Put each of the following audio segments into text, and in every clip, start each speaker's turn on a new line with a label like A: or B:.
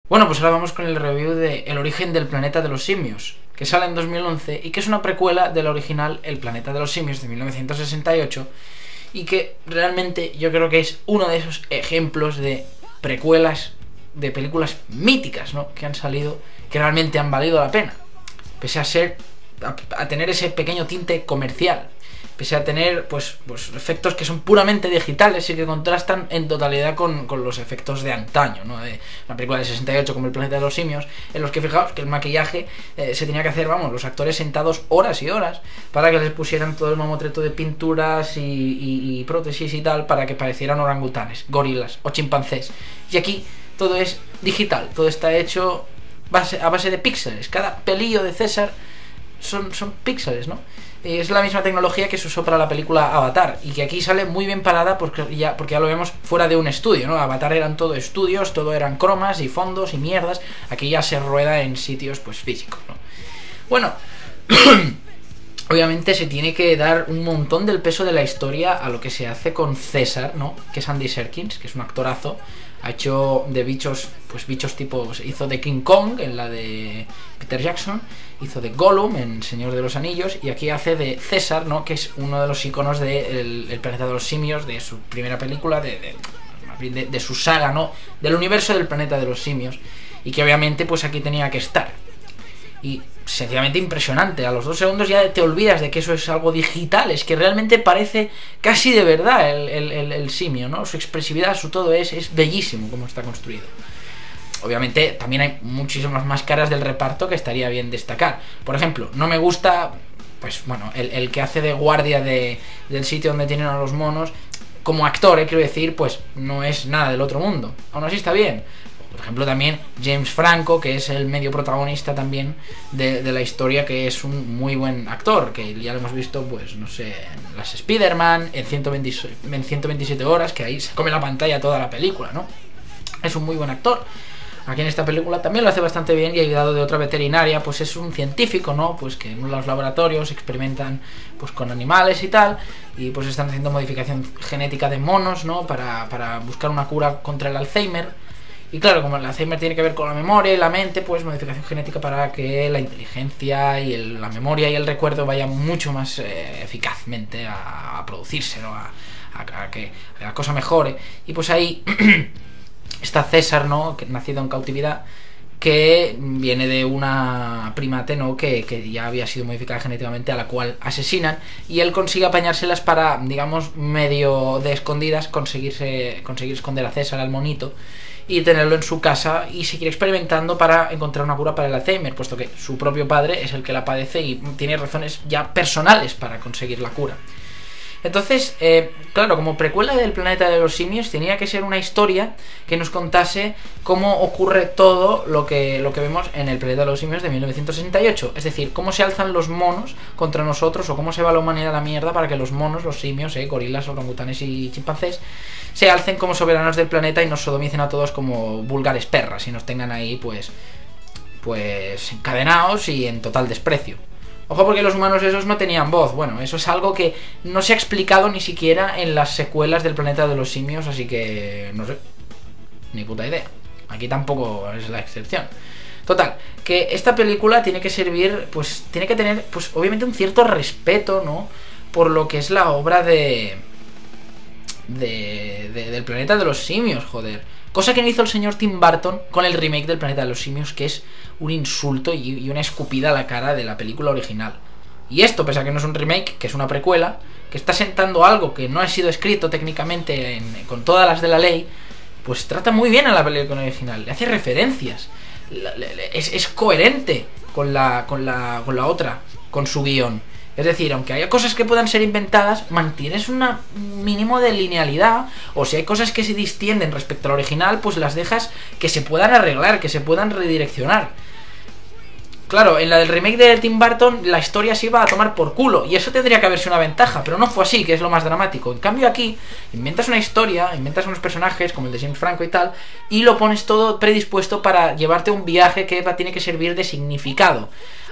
A: Bueno, pues ahora vamos con el review de El origen del planeta de los simios, que sale en 2011 y que es una precuela de la original El planeta de los simios de 1968, y que realmente yo creo que es uno de esos ejemplos de precuelas de películas míticas, ¿no?, que han salido, que realmente han valido la pena, pese a tener ese pequeño tinte comercial, pese a tener pues efectos que son puramente digitales y que contrastan en totalidad con los efectos de antaño, ¿no?, de una película de 68 como El planeta de los simios, en los que fijaos que el maquillaje se tenía que hacer, vamos, los actores sentados horas y horas para que les pusieran todo el mamotreto de pinturas y prótesis y tal, para que parecieran orangutanes, gorilas o chimpancés. Y aquí todo es digital, todo está hecho a base de píxeles. Cada pelillo de César son píxeles, ¿no? Es la misma tecnología que se usó para la película Avatar, y que aquí sale muy bien parada porque ya lo vemos fuera de un estudio, ¿no? Avatar eran todo estudios, todo eran cromas y fondos y mierdas. Aquí ya se rueda en sitios pues físicos, ¿no? Bueno, obviamente se tiene que dar un montón del peso de la historia a lo que se hace con César, ¿no?, que es Andy Serkis, que es un actorazo. Ha hecho de bichos, pues bichos tipo, hizo de King Kong en la de Peter Jackson, hizo de Gollum en Señor de los Anillos, y aquí hace de César, ¿no?, que es uno de los iconos de el planeta de los simios, de su primera película, de su saga, ¿no?, del universo del planeta de los simios, y que obviamente pues aquí tenía que estar. Y sencillamente impresionante, a los 2 segundos ya te olvidas de que eso es algo digital, es que realmente parece casi de verdad el simio, ¿no? Su expresividad, su todo es bellísimo como está construido. Obviamente también hay muchísimas más caras del reparto que estaría bien destacar. Por ejemplo, no me gusta, pues bueno, el que hace de guardia del sitio donde tienen a los monos, como actor, quiero decir, pues no es nada del otro mundo. Aún así está bien. Por ejemplo, también James Franco, que es el medio protagonista también de la historia, que es un muy buen actor, que ya lo hemos visto, pues no sé, en las Spider-Man, en 127 horas, que ahí se come la pantalla toda la película, ¿no? Es un muy buen actor. Aquí en esta película también lo hace bastante bien, y ayudado de otra veterinaria, pues es un científico, ¿no?, pues que en los laboratorios experimentan pues con animales y tal, y pues están haciendo modificación genética de monos, ¿no?, para buscar una cura contra el Alzheimer. Y claro, como el Alzheimer tiene que ver con la memoria y la mente, pues modificación genética para que la inteligencia y la memoria y el recuerdo vayan mucho más eficazmente a producirse, ¿no?, a que la cosa mejore. Y pues ahí está César, ¿no?, que, nacido en cautividad, que viene de una primate, ¿no?, que ya había sido modificada genéticamente, a la cual asesinan, y él consigue apañárselas para, digamos, medio de escondidas, conseguir esconder a César, al monito, y tenerlo en su casa y seguir experimentando para encontrar una cura para el Alzheimer, puesto que su propio padre es el que la padece y tiene razones ya personales para conseguir la cura. Entonces, claro, como precuela del planeta de los simios, tenía que ser una historia que nos contase cómo ocurre todo lo que vemos en el planeta de los simios de 1968. Es decir, cómo se alzan los monos contra nosotros, o cómo se va la humanidad a la mierda para que los monos, los simios, gorilas, orangutanes y chimpancés, se alcen como soberanos del planeta y nos sodomicen a todos como vulgares perras y nos tengan ahí pues encadenados y en total desprecio. Ojo, porque los humanos esos no tenían voz. Bueno, eso es algo que no se ha explicado ni siquiera en las secuelas del planeta de los simios, así que no sé, ni puta idea. Aquí tampoco es la excepción. Total, que esta película tiene que servir, pues tiene que tener, pues obviamente un cierto respeto, ¿no?, por lo que es la obra del planeta de los simios, joder. Cosa que no hizo el señor Tim Burton con el remake del planeta de los simios, que es un insulto y una escupida a la cara de la película original. Y esto, pese a que no es un remake, que es una precuela, que está sentando algo que no ha sido escrito técnicamente con todas las de la ley, pues trata muy bien a la película original, le hace referencias, es coherente con la otra, con su guión. Es decir, aunque haya cosas que puedan ser inventadas, mantienes un mínimo de linealidad, o si hay cosas que se distienden respecto al original, pues las dejas que se puedan arreglar, que se puedan redireccionar. Claro, en la del remake de Tim Burton la historia se iba a tomar por culo, y eso tendría que haberse una ventaja, pero no fue así, que es lo más dramático. En cambio aquí, inventas una historia, inventas unos personajes como el de James Franco y tal, y lo pones todo predispuesto para llevarte un viaje que tiene que servir de significado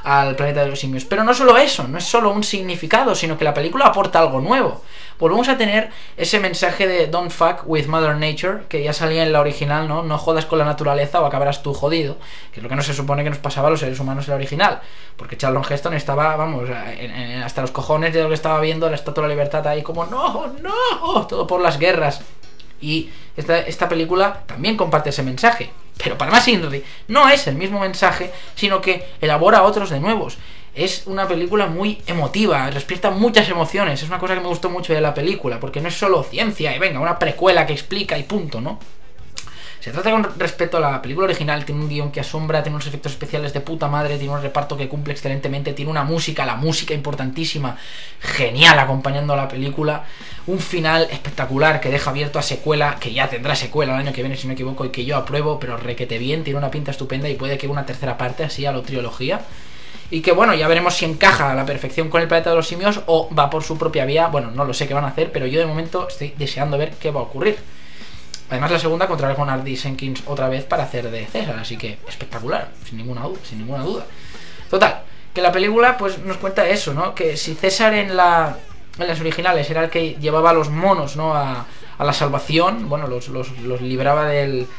A: al planeta de los simios. Pero no solo eso, no es solo un significado, sino que la película aporta algo nuevo. Volvemos a tener ese mensaje de Don't fuck with Mother Nature, que ya salía en la original, ¿no? No jodas con la naturaleza o acabarás tú jodido, que es lo que no se supone que nos pasaba a los seres humanos en la original, porque Charlton Heston estaba, vamos, hasta los cojones de lo que estaba viendo la Estatua de la Libertad ahí como no, todo por las guerras. Y esta película también comparte ese mensaje, pero para más Inri no es el mismo mensaje, sino que elabora otros de nuevos. Es una película muy emotiva, despierta muchas emociones. Es una cosa que me gustó mucho de la película, porque no es solo ciencia y venga, una precuela que explica y punto, ¿no? Se trata con respecto a la película original, tiene un guión que asombra, tiene unos efectos especiales de puta madre, tiene un reparto que cumple excelentemente, tiene una música, la música importantísima, genial acompañando a la película, un final espectacular que deja abierto a secuela, que ya tendrá secuela el año que viene si no me equivoco y que yo apruebo, pero requete bien, tiene una pinta estupenda y puede que una tercera parte así a la trilogía. Y que bueno, ya veremos si encaja a la perfección con el planeta de los simios o va por su propia vía. Bueno, no lo sé qué van a hacer, pero yo de momento estoy deseando ver qué va a ocurrir. Además la segunda contará con Andy Serkis otra vez para hacer de César, así que espectacular, sin ninguna duda. Total, que la película pues nos cuenta eso, ¿no? Que si César en las originales era el que llevaba a los monos, ¿no? A la salvación, bueno, los libraba del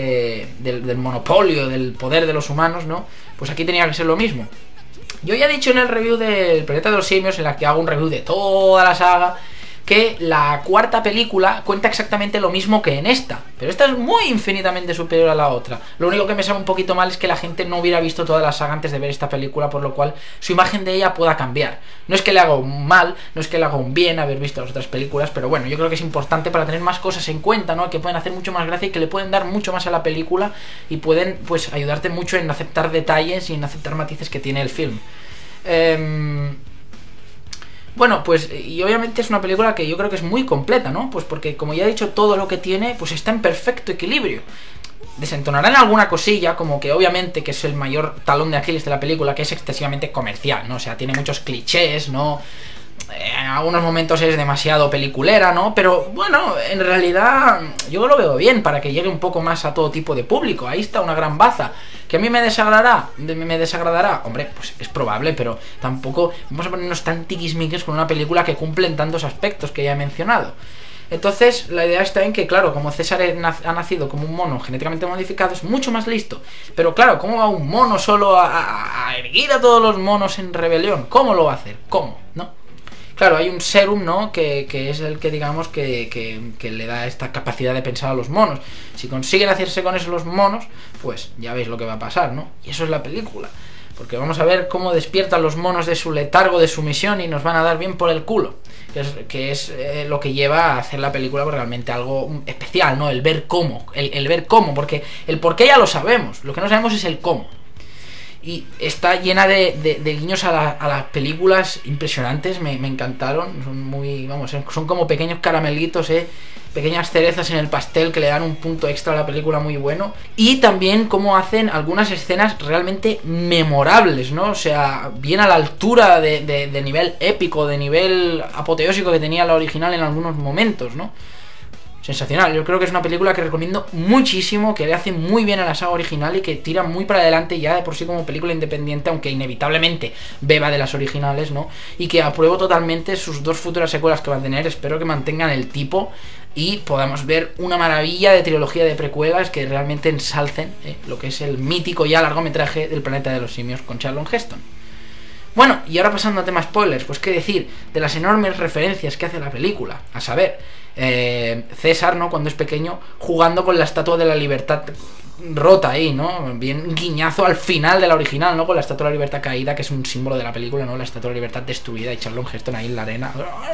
A: monopolio, del poder de los humanos, ¿no? Pues aquí tenía que ser lo mismo. Yo ya he dicho en el review del Planeta de los Simios, en la que hago un review de toda la saga, que la cuarta película cuenta exactamente lo mismo que en esta, pero esta es muy infinitamente superior a la otra. Lo único que me sabe un poquito mal es que la gente no hubiera visto toda la saga antes de ver esta película, por lo cual su imagen de ella pueda cambiar. No es que le haga un mal, no es que le haga un bien haber visto las otras películas, pero bueno, yo creo que es importante para tener más cosas en cuenta, ¿no? Que pueden hacer mucho más gracia y que le pueden dar mucho más a la película y pueden, pues, ayudarte mucho en aceptar detalles y en aceptar matices que tiene el film. Bueno, pues, y obviamente es una película que yo creo que es muy completa, ¿no? Pues porque, como ya he dicho, todo lo que tiene, pues está en perfecto equilibrio. Desentonarán alguna cosilla, como que obviamente, que es el mayor talón de Aquiles de la película, que es excesivamente comercial, ¿no? O sea, tiene muchos clichés, ¿no? En algunos momentos es demasiado peliculera, ¿no? Pero, bueno, en realidad yo lo veo bien para que llegue un poco más a todo tipo de público. Ahí está una gran baza. ¿Que a mí me desagradará? Hombre, pues es probable, pero tampoco vamos a ponernos tan tiquismiquis con una película que cumple en tantos aspectos que ya he mencionado. Entonces, la idea está en que, claro, como César ha nacido como un mono genéticamente modificado, es mucho más listo. Pero claro, ¿cómo va un mono solo a erguir a todos los monos en rebelión? ¿Cómo lo va a hacer? ¿Cómo? ¿No? Claro, hay un serum, ¿no? Que es el que, digamos, que le da esta capacidad de pensar a los monos. Si consiguen hacerse con eso los monos, pues ya veis lo que va a pasar, ¿no? Y eso es la película. Porque vamos a ver cómo despiertan los monos de su letargo, de su misión, y nos van a dar bien por el culo. Que es lo que lleva a hacer la película realmente algo especial, ¿no? El ver cómo. El ver cómo, porque el por qué ya lo sabemos. Lo que no sabemos es el cómo. Y está llena de guiños a las películas impresionantes, me encantaron. Son muy, vamos, son como pequeños caramelitos, pequeñas cerezas en el pastel que le dan un punto extra a la película muy bueno. Y también cómo hacen algunas escenas realmente memorables, ¿no? O sea, bien a la altura de nivel épico, de nivel apoteósico que tenía la original en algunos momentos, ¿no? Sensacional, yo creo que es una película que recomiendo muchísimo, que le hace muy bien a la saga original y que tira muy para adelante ya de por sí como película independiente, aunque inevitablemente beba de las originales, ¿no? Y que apruebo totalmente sus dos futuras secuelas que van a tener, espero que mantengan el tipo y podamos ver una maravilla de trilogía de precuelas que realmente ensalcen lo que es el mítico ya largometraje del Planeta de los Simios con Charlton Heston. Bueno, y ahora pasando a tema spoilers, pues qué decir de las enormes referencias que hace la película, a saber, César, ¿no? Cuando es pequeño, jugando con la Estatua de la Libertad rota ahí, ¿no? Bien guiñazo al final de la original, ¿no? Con la Estatua de la Libertad caída, que es un símbolo de la película, ¿no? La Estatua de la Libertad destruida y Charlton Heston ahí en la arena.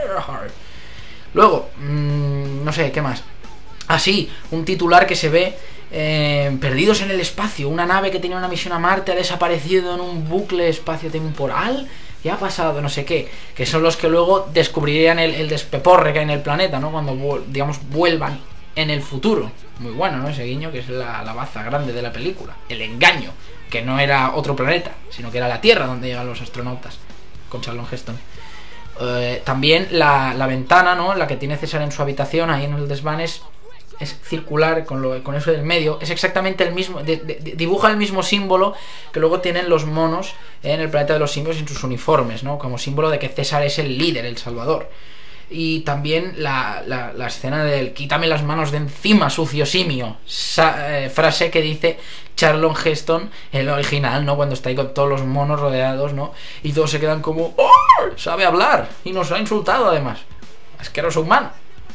A: Luego, no sé, ¿qué más? Así, un titular que se ve perdidos en el espacio. Una nave que tenía una misión a Marte ha desaparecido en un bucle espacio-temporal. ¿Qué ha pasado? No sé qué. Que son los que luego descubrirían el despeporre que hay en el planeta, ¿no? Cuando, digamos, vuelvan en el futuro. Muy bueno, ¿no? Ese guiño, que es la baza grande de la película. El engaño, que no era otro planeta, sino que era la Tierra donde llegan los astronautas, con Charlton Heston. También la ventana, ¿no? La que tiene César en su habitación, ahí en el desván, es es circular con eso del medio, es exactamente el mismo, dibuja el mismo símbolo que luego tienen los monos en el planeta de los simios en sus uniformes, ¿no? Como símbolo de que César es el líder, el salvador. Y también la escena del quítame las manos de encima, sucio simio, frase que dice Charlton Heston en el original, ¿no? Cuando está ahí con todos los monos rodeados, ¿no? Y todos se quedan como ¡oh! Sabe hablar y nos ha insultado además, asqueroso humano.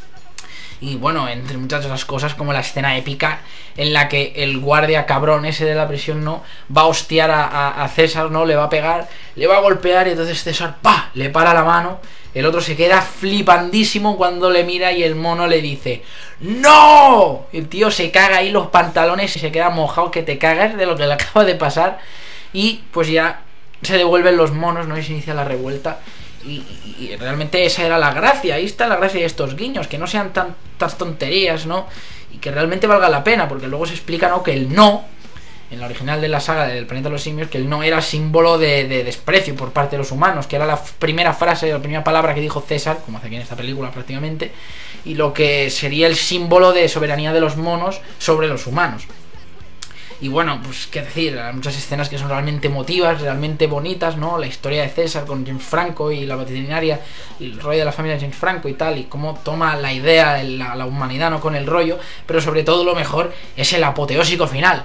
A: Y bueno, entre muchas otras cosas, como la escena épica en la que el guardia cabrón ese de la prisión, ¿no? Va a hostiar a César, ¿no? Le va a pegar, le va a golpear y entonces César, ¡pa!, le para la mano. El otro se queda flipandísimo cuando le mira y el mono le dice ¡no! El tío se caga ahí los pantalones y se queda mojado que te cagas de lo que le acaba de pasar. Y pues ya se devuelven los monos, ¿no? Y se inicia la revuelta. Y realmente esa era la gracia, ahí está la gracia de estos guiños, que no sean tantas tonterías, ¿no? Y que realmente valga la pena, porque luego se explica, ¿no?, que el no, en la original de la saga del Planeta de los Simios, que el no era símbolo de desprecio por parte de los humanos, que era la primera frase, la primera palabra que dijo César, como hace aquí en esta película prácticamente, y lo que sería el símbolo de soberanía de los monos sobre los humanos. Y bueno, pues qué decir, hay muchas escenas que son realmente emotivas, realmente bonitas, ¿no? La historia de César con James Franco y la veterinaria, y el rollo de la familia de James Franco y tal, y cómo toma la idea, la humanidad, ¿no?, con el rollo, pero sobre todo lo mejor es el apoteósico final.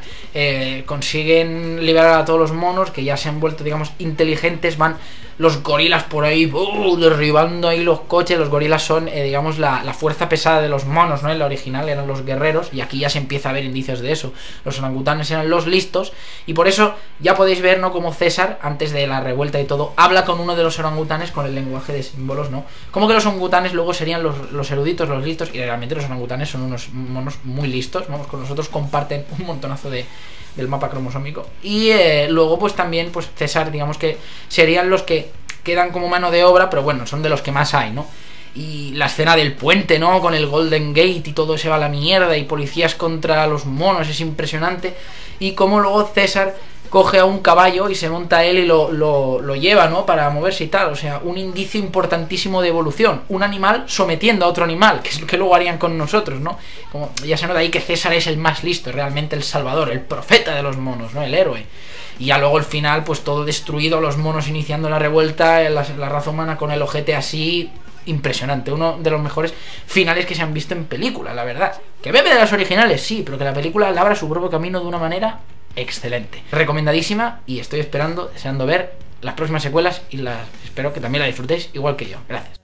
A: Consiguen liberar a todos los monos, que ya se han vuelto, digamos, inteligentes, van los gorilas por ahí, derribando ahí los coches. Los gorilas son, digamos, la fuerza pesada de los monos, ¿no? En la original eran los guerreros, y aquí ya se empieza a ver indicios de eso. Los orangutanes eran los listos, y por eso ya podéis ver, ¿no?, como César, antes de la revuelta y todo, habla con uno de los orangutanes con el lenguaje de símbolos, ¿no? Como que los orangutanes luego serían los eruditos, los listos, y realmente los orangutanes son unos monos muy listos, vamos, con nosotros comparten un montonazo del mapa cromosómico. Y luego pues también pues César, digamos que serían los que quedan como mano de obra, pero bueno, son de los que más hay, ¿no? Y la escena del puente, ¿no?, con el Golden Gate y todo se va a la mierda, y policías contra los monos, es impresionante. Y como luego César coge a un caballo y se monta él y lo lleva, ¿no?, para moverse y tal. O sea, un indicio importantísimo de evolución. Un animal sometiendo a otro animal, que es lo que luego harían con nosotros, ¿no? Como ya se nota ahí que César es el más listo, realmente el salvador, el profeta de los monos, ¿no?, el héroe. Y ya luego el final, pues todo destruido, los monos iniciando la revuelta, la raza humana con el ojete así. Impresionante, uno de los mejores finales que se han visto en película, la verdad. Que bebe de las originales, sí, pero que la película labra su propio camino de una manera excelente. Recomendadísima, y estoy deseando ver las próximas secuelas, y espero que también la disfrutéis igual que yo. Gracias.